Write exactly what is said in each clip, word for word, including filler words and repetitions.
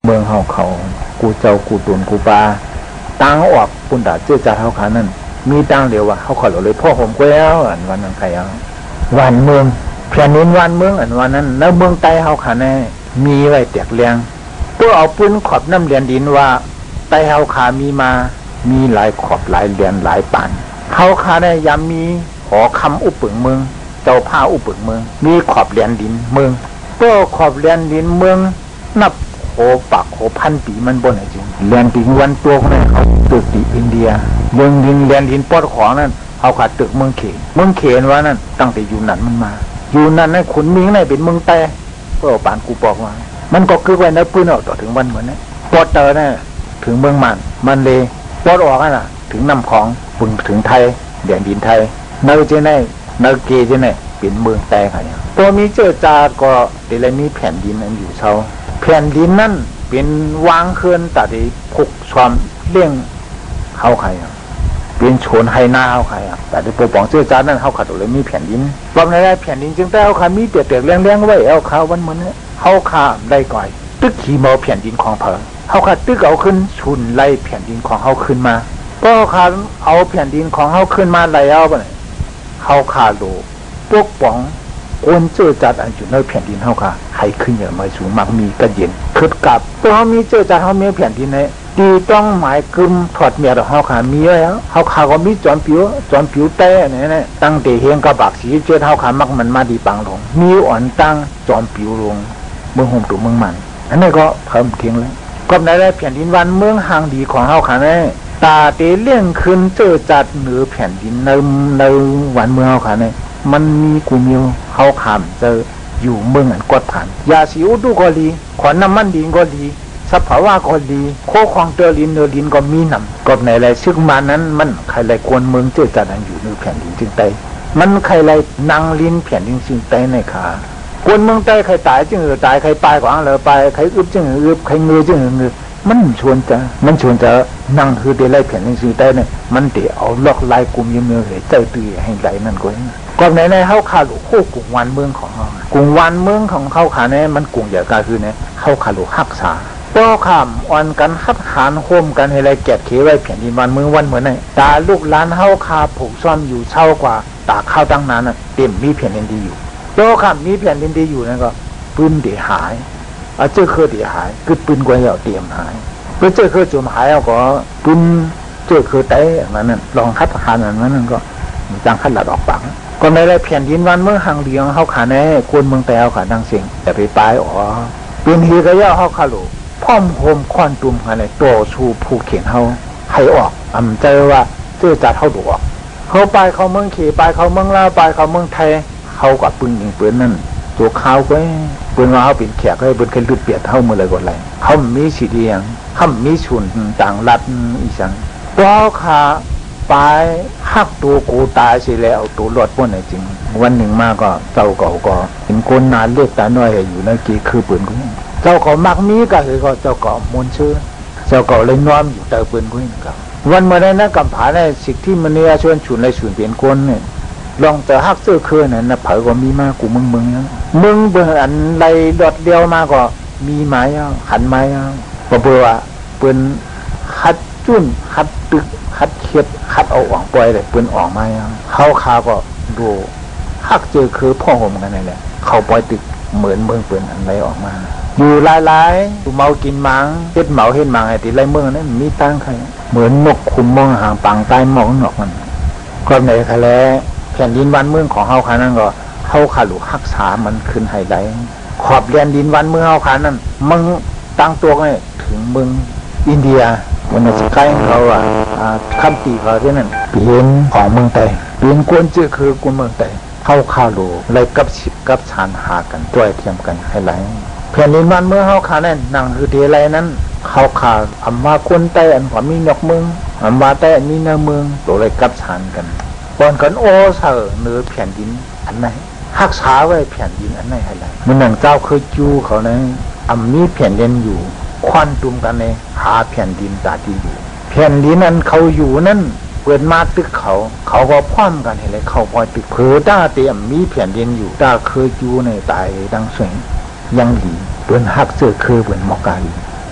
เมืองเฮาเขากูเจ้ากูตุนกูปาตังออกปุ่นดาเจ้าจ่าเฮาขานั่นมีตังเดียวว่าเฮาขอเลยพ่อผมแก้วอันวันนั้นใครเอาวันเมืองแผ่นดินวันเมืองอันวันนั้นแล้วเมืองใต้เฮาขาแน่มีไว้แตกเลี้ยงตัวเอาปืนขอบน้ำเลียนดินว่าใต้เฮาขามีมามีหลายขอบหลายเลียนหลายปานเฮาขาได้ยามมีหอคำอุปึงเมืองเจ้าผ้าอุปึงเมืองมีขอบเลียนดินเมืองตัวขอบเลียนดินเมืองนับโหปักโหพันปีมันบนไหนจริงเลียนดินวันตัวคนนั้นเขาตึกที่อินเดียเมืองดินเลียนดินปอดของนั้นเขาขาดตึกเมืองเขนเมืองเขนว่านั่นตั้งแต่อยู่นั่นมันมาอยู่นั่นในขุนมิงในเป็นเมืองแต่ก็ปานกูบอกว่ามันก็คือไว้ในปืนออกต่อถึงวันเหมือนนี้ปอดเตอร์น่ะถึงเมืองมันมันเลยปอดออกน่ะถึงน้ำของบุญถึงไทยเลียนดินไทยเนอเจเน่เนอเกเจเน่เป็นเมืองแต่ค่ะเนี่ยตัวมีเจอจาก็เดี๋ยวมีแผ่นดินนั้นอยู่เช่าแผ่นดินนั่นเป็นวางเคลื่อนแต่ที่ผูกความเลี้ยงเขาใครเป็นชนให้หน้าเขาใครแต่ที่ปกป้องเจ้าจานนั่นเขาขัดเลยมีแผ่นดินรอบในได้แผ่นดินจึงแต่เขาขามีเตียเตียเลี้ยงเลี้ยงไว้เอาเขาวันเหมือนนี้เขาขาได้ก่อยตึกขี่เมาแผ่นดินของเพอเขาขาตึกเอาขึ้นชุนไล่แผ่นดินของเขาขึ้นมาก็ขาเอาแผ่นดินของเขาขึ้นมาไล่เอาไปเขาขาโลปกป้องคนเจอจัดอันอยู่ในแผ่นดินเขาค่ะให้ขึ้นอย่างไม่สูงมากมีกระเย็นขึ้นกับตัวเขามีเจอจัดเขามีแผ่นดินในดีต้องหมายกึมถอดเมียเขาค่ะมีแล้วเขาขาก็มีจอมผิวจอมผิวแต่เนี่ยนะตั้งแต่เฮงกระบากสีเจอเขาขามักมันมาดีปังลงมีอ่อนตั้งจอมผิวลงเมืองห่มตุ่มเมืองมันอันนี้ก็เพิ่มเทียงแล้วก็ในแผ่นดินวันเมืองห่างดีของเขาค่ะเนี่ยตาเตเลี่ยงขึ้นเจอจัดเหนือแผ่นดินในในวันเมืองเขาค่ะเนี่ยมันมีกูมิวเขาขามเจออยู่เมืองอันกดผ่านยาสีอุดุก็ดีขวัญน้ำมันดินก็ดีสัพพาวาก็ดีโคของเตอลินเนอลินก็มีนำกบในอะไรซึ่งมานั้นมันใครไรกวนเมืองเจอจัดอันอยู่ในแผ่นดินจึงไตมันใครไรนางลินแผ่นดินจึงไตในขากวนเมืองไตใครตายจึงเออตายใครปลายกว่างเลยไปใครอึบจึงอึบใครเงยจึงเงยมันชวนจะมันชวนจะนั่งคือเดลัยแผ่นดินจึงไตเนี่ยมันเดี๋ยวเอาล็อกลายกลุ่มยืมเงยใจตีให้ไหลนั่นก็ก็ในในเขาขาลูกคู่กลุ่มวันเมืองของเขากลุ่มวันเมืองของเขาขาเนี่ยมันกลุ่มใหญ่ก็คือเนี่ยเขาขาลูกฮักษาต่อคำอ่อนกันคัดขานโฮมกันให้ไรแกะเขไว้แผ่นดินวันเมืองวันเหมือนไงตาลูกหลานเขาขาผูกซ่อมอยู่เช่ากว่าตาข้าวตั้งนานน่ะเต็มมีแผ่นดินดีอยู่ต่อคำมีแผ่นดินดีอยู่นั่นก็ปืนเดียหายเอาเจ้าเครือเดียหายคือปืนกวยเอาเตรียมหายเพื่อเจ้าเครือจุ่มหายเอาก็ปืนเจ้าเครือเตะอย่างนั้นลองคัดขานอย่างนั้นก็จังคัดหลัดออกปากก็ในไรแผ่นดินวันเมืองห่างเดียงเขาขาแน่คนเมืองแต่เอาขาดังเสียงแต่ไปปลายอ๋อเป็นเฮียกระยาเขาขาลูพ่อมโฮมควันตุ่มอะไรตัวชูผู้เขียนเขาให้ออกอำเจอว่าเจอจัดเขาดูออกเขาไปเขาเมืองขี่ไปเขาเมืองลาวไปเขาเมืองไทยเขากับปืนยิงปืนนั่นตัวเขาก็ปืนว่าเขาเป็นแขกให้ปืนแค่ลุดเปียดเท่าเมื่อไรก็ไรเขามีสีเดียงเขามีชุนต่างรัฐอีสังตัวขาไปหักตัวกูตายเสียแล้วตัวรอดพวกไหนจริงวันหนึ่งมาก็เจ้าเก่าก็เห็นคนนานเรียกตาน้อยอยู่นั่นกี่คือปืนกูเจ้าก็มักมีก็คือก็เจ้าก็มนชื่อเจ้าก็เลยน้อมอยู่เตอปืนกูนี่ครับวันเมื่อได้นักกำผาในสิ่งที่มันเนี่ยชวนฉุนในฉุนเปลี่ยนคนเนี่ยลองเจอฮักซื้อคืนเนี่ยนะเผยก็มีมากกูมึงมึงนะมึงเบื่ออันใดดอดเดียวมาก็มีไม้ขันไม้ก็เบื่อปืนคัดจุ้นคัดตึกคัดเข็ดคัดเอาอ่องปล่อยเลยปืนอ่องไม้เข้าขาก็ดูฮักเจอคือพ่อผมกันนี่แหละเขาปล่อยตึกเหมือนเมืองปืนอันไรออกมาอยู่หลายๆดูเมากินมังเฮ็ดเมาเฮ็ดมังไอ้ที่ไรเมืองนั้นมีตั้งใครเหมือนนกคุมมองห่างปังใต้หมอกนกมันก็ในทะเลแผ่นดินวันเมืองของเฮาขานั่นก็เฮาขาลูกฮักษามันขึ้นไฮไลท์ขอบแดนดินวันเมืองเฮาขานั่นมึงตั้งตัวไงถึงเมืองอินเดียวันนี้ใกล้เขาอ่ะคำตีเขาที่นั่นเปลี่ยนของเมืองไทยเปลี่ยนกวนจื้อคือกวนเมืองไทยเฮาขาลูกเลยกับสิบกับชานหากันตัวเทียมกันไฮไลท์แผ่นดินวันเมื่อเขาขาแน่นนั่งคือเทไรนั้นเขาขาอำมาคนใต้อันขวามีนกเมืองอำมาใต้อันมีเนื้อเมืองโดยกับชานกันก่อนกันโอ้เสอเนื้อแผ่นดินอันไหนฮักษาไว้แผ่นดินอันไหนอะไรมันหนังเจ้าเคยจูเขาเนี่ยอำมีแผ่นดินอยู่ควันตุ่มกันเลยหาแผ่นดินตาดีอยู่แผ่นดินนั้นเขาอยู่นั่นเปิดมาตึกเขาเขาก็พร้อมกันให้เลยเขาพอตึกเผือต้าเตรียมมีแผ่นดินอยู่ต้าเคยจูในตายดังสวยยังดีเปิ้นฮักเสื้อคือเปิ้นมอกาลีเฮ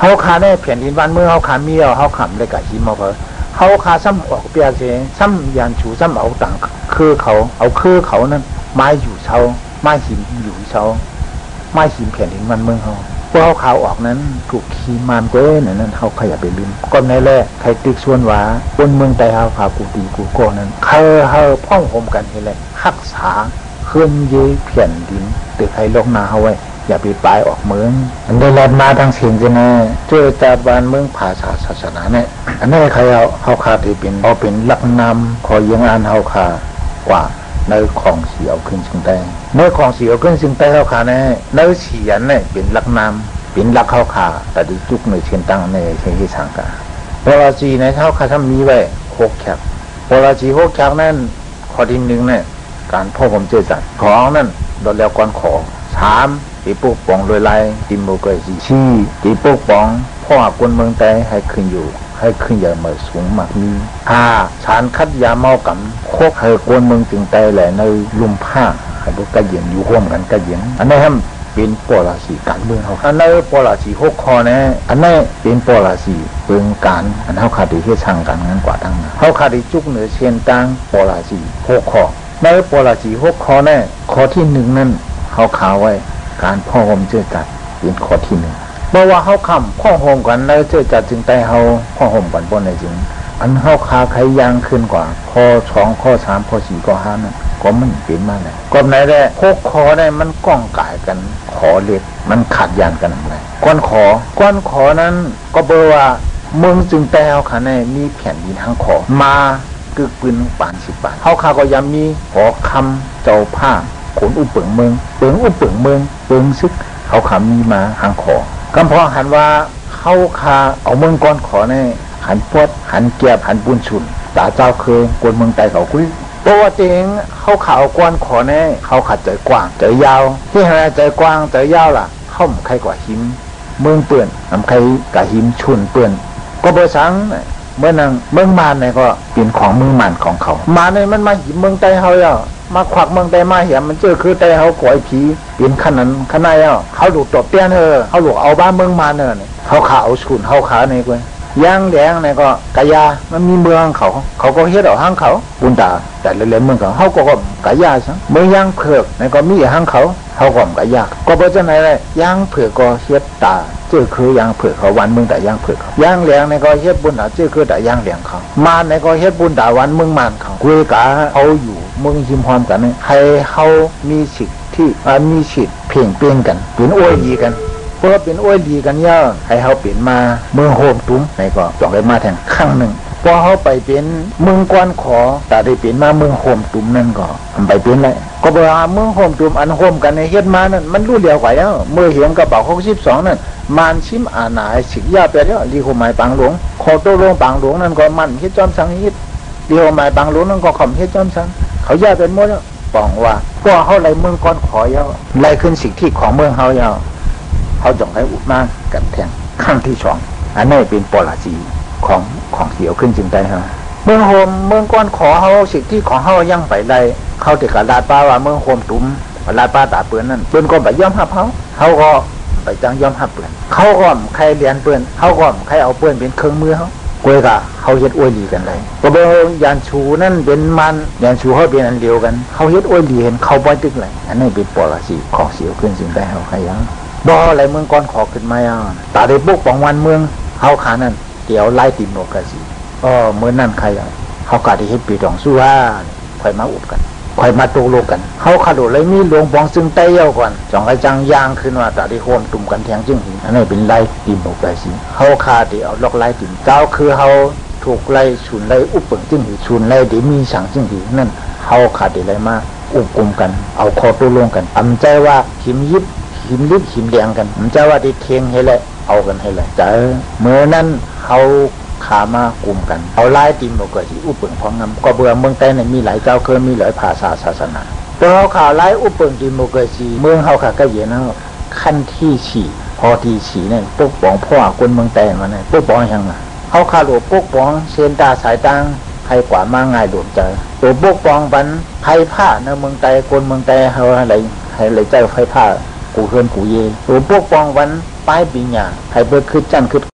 เขาขาได้แผ่นดินวันเมื่อเขาขามีเอาเขาขำเลยกับหิมเอาเพอเขาขาซ้ำออกเปียเสซ้ำยันฉูซ้ำเอาต่างคือเขาเอาคือเขานั้นไม้อยู่เช้าไม้หินอยู่เช้าไม้หินแผ่นดินวันเมืองเขาพวกเขาขาวออกนั้นถูกขีมานเก้เนี่ยนั้นเขาขยับไปลืมก้อนในแรกใครติ๊กส่วนว่าบนเมืองไต้เขาพากูตีกูโก้นั้นเขาเขาพ่องโฮมกันนี่แหละรักษาเคลื่อนย้ายแผ่นดินเตือใครลงนาเขาไว้อย่าไปปลายออกเมืองอันได้แลนมาทางเสียงจะแน่เจอจาบานเมืองภาษาศาสนาเนี่ยอันนี้ใครเอาเขาขาที่เป็นเอาเป็นลักนำขอยังอ่านเขาขากว่าในของเสียวขึ้นจึงได้ในของเสียวขึ้นจึงได้เขาขาเนี่ยในเสียนเนี่ยเป็นลักนำเป็นลักเขาขาแต่ดิจุกในเชียนตังในเชียงที่สังกาเวลาจีในเขาขาทำมีไว้หกแขกเวลาจีหกแขกนั่นข้อที่หนึ่งเนี่ยการพ่อผมเจอจัดของนั่นโดนแล้วก่อนขอสามตีปกป้องโดยไล่ดิโมกราซีชี้ตีปกป้องพ่อคนเมืองไต้ให้ขึ้นอยู่ให้ขึ้นอย่างเหมือนสูงมากมีห้าชานคัดยาเมากับโคกให้คนเมืองจึงไต้แหละในลุ่มผ้าให้พวกกระเย็นอยู่ร่วมกันกระเย็นอันนี้ให้เป็นปอลาสีการเมืองเขาอันนี้ปอลาสีหกคอเนี่ยอันนี้เป็นปอลาสีเมืองการอันเขาขาดที่ช่างกันงั้นกว่าทั้งนั้นเขาขาดที่จุกเหนือเชียนตังปอลาสีหกคอในปอลาสีหกคอเนี่ยข้อที่หนึ่งนั่นเขาข่าวไว้การพ่อโฮมเจอจัดเป็นข้อที่หนึ่งเพราะว่าเขาคำพ่อโฮมกันแล้วเจอจัดจึงได้เขาพ่อโฮมกันบนในจริงอันเขาคาใครยางขึ้นกว่าข้อสองข้อสามข้อสี่ข้อห้านั่นก็มันเป็นมาเลยก็ไหนได้พวกคอได้มันก้องกายกันขอเล็กมันขัดยานกันอะไรก้อนขอก้อนขอนั้นก็เบอร์ว่าเมืองจึงได้เขาขาในมีแผ่นดินทั้งขอมากึกปืนปานสิบบาทเขาคาก็ยังมีหอคำเจ้าผ้าขนอุปเปิงเมืองเปิงอุปเปิงเมืองเปิงซึกเขาขามีมาหางขอกำพอหันว่าเขาคาเอาเมืองก้อนขอในหันปวดหันเกียบหันปุนชุนตาเจ้าเคยกวนเมืองไต้เขาคุยตัวจริงเขาขาเอาก้อนขอในเขาขัดใจกว้างใจยาวที่หาใจกว้างใจยาวล่ะเข้าใครกว่าหิมเมืองเปื่อนทำใครกับหิมชุนเปื่อนก็เบอร์สังเมื่อนังเมืองมานในก็เป็นของเมืองมานของเขามาในมันมาหิมเมืองไต้เขาอ่ะมาขวักเมืองไต้มาเหี่ยมันเจอคือไต้เขาก่อยผีเป็นขนาดขนาดอ่ะเขาหลุดตบเตี้ยนเออเขาหลุดเอาบ้านเมืองมานเนอเนี่ยเขาขาเอาชุนเขาขาในกวยย่างแดงในก็กายามันมีเมืองเขาเขาก็เฮ็ดเอาห้างเขาบุญตาแต่เล่นๆเมืองเขาเขาก็ก็กายาซะเมืองย่างเผือกในก็มีห้างเขาเขาก็กายาก็เพราะฉะนั้นเลยย่างเผือกก็เฮ็ดตาเจอคือย่างเผือกเขาวันเมืองแต่ย่างเผือกเขาย่างแหลงในก็เฮ็ดบุญตาเจอคือแต่ย่างแหลงเขามาในก็เฮ็ดบุญตาวันเมืองมานเขาคุยกะเขาอยู่เมืองหิมพรกันนี่ให้เขามีสิทธิ์ที่มีสิทธิ์เพ่งเป้งกันเป็นโอ้ยดีกันเพราะเป็นโอ้ยดีกันเยอะให้เขาเปลี่ยนมาเมืองโฮมตุ้มในก็จองได้มาแทงครั้งหนึ่งพอเขาไปเป็นเมืองกวนขอแต่ได้เปลี่ยนมาเมืองโฮมตุ้มนั่นก็ไปเป็นไรก็บอกว่าเมืองโฮมตุ้มอันโฮมกันในเฮ็ดมานั่นมันรู้เดียวกว่าแล้วเมื่อเห็นกระเป๋าหกสิบสองนั่นมันชิมอาณาสิกยาไปแล้วรีโคหมายปังหลวงขอโตลงปังหลวงนั่นก็มันเฮ็ดจอมสังเฮ็ดรีโคหมายปังหลวงนั่นก็ข่มเฮ็ดจอมสังเขาย่าเป็นหมดแล้วบอกว่าพวกเขาไล่เมืองกวนขอยาวไล่ขึ้นสิ่งที่ของเมืองเขายาวเขาจงให้อุดมากันแทงข้างที่สองอันนี้เป็นปลาจีของของเสียวขึ้นจึงได้ฮะเมืองโฮมเมืองก้อนขอเขาสิ่งที่ของเขายังไปได้เขาติดกับลาดป้าว่าเมืองโฮมตุ้มลาดป้าตาเปื้อนนั่นเปื้อนก็ไปย่อมหับเขาเขาก็ไปจังย่อมหับเปื้อนเขาก็ใครเรียนเปื้อนเขาก็ใครเอาเปื้อนเป็นเครื่องมือเขากวยกะเขาเฮ็ดอวยลีกันเลยก็เบอร์ยานชูนั่นเป็นมันยานชูเขาเป็นอันเดียวกันเขาเฮ็ดอวยลีเห็นเขาบ่ตึกเลยอันนี้เป็นปลาจีของเสียวขึ้นจึงได้เขาใครยังบ่อะไรเมืองก้อนขอขึ้นมาอ่ะตาได้บุกปองวันเมืองเฮาขานั่นเดี๋ยวไล่ติมโนกาสีอ๋อเมื่อนั่นใครอ่ะเฮากะได้เฮ็ดปีดองสู้ว่าค่อยมาอุดกันค่อยมาตกลงกันเฮาขาดเลยมีหลวงปองซึ่งไต้เย้าก่อนจองไอ้จังย่างขึ้นว่าตาได้โฮมตุ่มกันแทงจึงหินอันนี้เป็นไล่ติมโนกาสีเฮาขาดเอาลอกไล่ติมเจ้าคือเฮาถูกไล่ฉุนไล่อุปเปิงจึงหิฉุนไล่ได้มีสังจึงหินั่นเฮาขาดได้ไล่มาอุบกลุ่มกันเอาคอตกลงกันอำใจว่าหิมยิบหิมลึกหิมแดงกันผมจะว่าได้เทงให้แหละเอากันให้แหละแต่เมื่อนั้นเขาขามากลุ่มกันเอาไล่ติมบอกเกิดที่อุปเปิงพองงำก็เบื่อเมืองใต้เนี่ยมีหลายเจ้าเคยมีหลายภาษาศาสนาตัวเขาข่าวไล่อุปเปิงติมบอกเกิดที่เมืองเขาขาก็เย็นนะขั้นที่ฉี่พอที่ฉี่เนี่ยพวกปองพ่อคนเมืองใต้มาเนี่ยพวกปองยังไงเขาขาหลวงพวกปองเซนตาสายตังใครกว่ามาง่ายหลวงใจตัวพวกปองบันไผ่ผ้าในเมืองใต้คนเมืองใต้เขาอะไรให้เลยใจไผ่ผ้ากูเฮือนกูเยตัวพวกปองวันป้ายปีหยาใครเบิดคือจันคือ